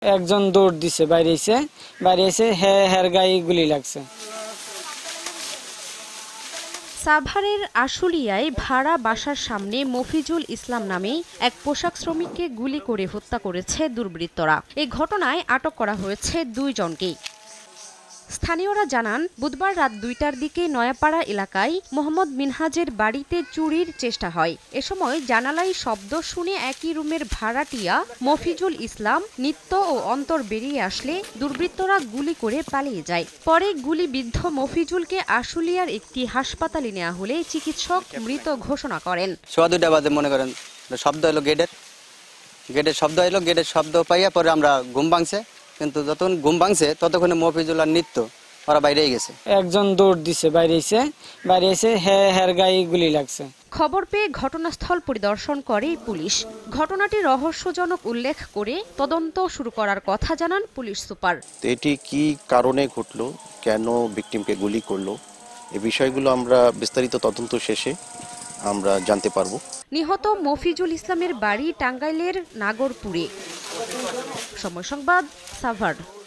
একজন দৌড় দিছে, বাইরে এসে হের গায়ে গুলি লাগছে। সাভারের আশুলিয়ায় ভাড়া বাসার সামনে মফিজুল ইসলাম নামে এক পোশাক শ্রমিককে গুলি করে হত্যা করেছে দুর্বৃত্তরা। এই ঘটনায় আটক করা হয়েছে 2 জনকে। স্থানীয়রা জানান, বুধবার রাত 2টার দিকে নয়াপাড়া এলাকায় মোহাম্মদ মিনহাজের বাড়িতে চুরির চেষ্টা হয়। এ সময় জানালায় শব্দ শুনে একই রুমের ভাড়াটিয়া মফিজুল ইসলাম নিত্য ও অন্তর বেরিয়ে আসলে দুর্বৃত্তরা গুলি করে পালিয়ে যায়। পরে গুলিবিদ্ধ মফিজুলকে আশুলিয়ার একটি হাসপাতালে নেওয়া হলে চিকিৎসক মৃত ঘোষণা করেন। সোয়া 2টা বাজে মনে করেন শব্দ এলো, গেটের শব্দ এলো, গেটের শব্দ পাইয়া পরে আমরা ঘুম ভাঙছে, কিন্তু যতক্ষণ ঘুম ভাঙছে ততক্ষণে মফিজুল আর নিত্য ওরা বাইরেই গেছে। একজন দৌড় দিছে, বাইরে এসে হের গায়ে গুলি লাগছে। খবর পেয়ে ঘটনাস্থল পরিদর্শন করে পুলিশ। ঘটনাটি রহস্যজনক উল্লেখ করে তদন্ত শুরু করার কথা জানান পুলিশ সুপার। এটি কি কারণে ঘটলো, কেন ভিকটিমকে গুলি করলো, এই বিষয়গুলো আমরা বিস্তারিত তদন্ত শেষে আমরা জানতে পারবো। নিহত মফিজুল ইসলামের বাড়ি টাঙ্গাইলের নাগরপুরে। সময় সংবাদ, সাভার।